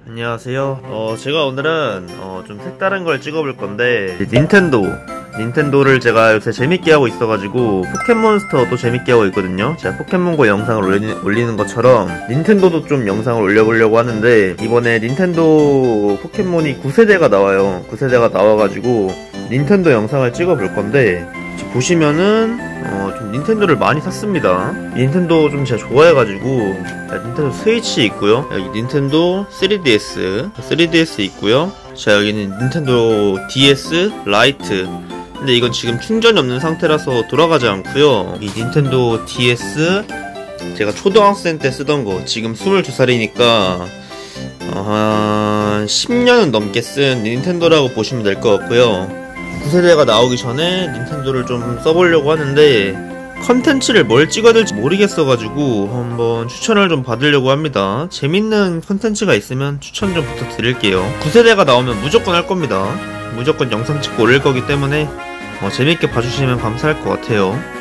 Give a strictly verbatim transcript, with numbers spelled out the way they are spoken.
안녕하세요. 어, 제가 오늘은 어, 좀 색다른 걸 찍어볼 건데 닌텐도 닌텐도를 제가 요새 재밌게 하고 있어가지고 포켓몬스터도 재밌게 하고 있거든요. 제가 포켓몬고 영상을 올리, 올리는 것처럼 닌텐도도 좀 영상을 올려보려고 하는데 이번에 닌텐도 포켓몬이 구 세대가 나와요. 구 세대가 나와가지고 닌텐도 영상을 찍어볼 건데 보시면은 어, 좀 닌텐도를 많이 샀습니다. 닌텐도 좀 제가 좋아해가지고 닌텐도 스위치 있고요. 여기 닌텐도 쓰리디에스 쓰리디에스 있고요. 자, 여기는 닌텐도 디에스 라이트. 근데 이건 지금 충전이 없는 상태라서 돌아가지 않고요. 이 닌텐도 디에스 제가 초등학생 때 쓰던 거 지금 스물두 살이니까 어, 한 십 년은 넘게 쓴 닌텐도라고 보시면 될 것 같고요. 구 세대가 나오기 전에 닌텐도를 좀 써보려고 하는데 컨텐츠를 뭘 찍어야 될지 모르겠어가지고 한번 추천을 좀 받으려고 합니다. 재밌는 컨텐츠가 있으면 추천 좀 부탁드릴게요. 구 세대가 나오면 무조건 할 겁니다. 무조건 영상 찍고 올릴 거기 때문에 어, 재밌게 봐주시면 감사할 것 같아요.